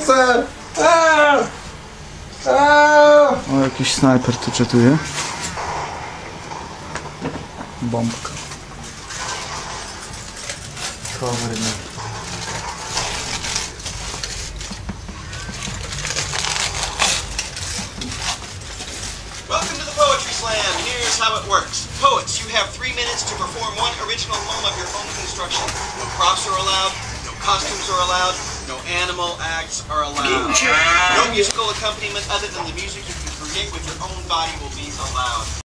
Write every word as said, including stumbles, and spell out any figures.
chcę! Eee! Eee! O, jakiś snajper tu czatuje. Bombka. Cover me. Welcome to the Poetry Slam. Here's how it works. Poets, you have three minutes to perform one original poem of your own construction. No props are allowed, no costumes are allowed, no animal acts are allowed. No musical accompaniment other than the music you can create with your own body will be allowed.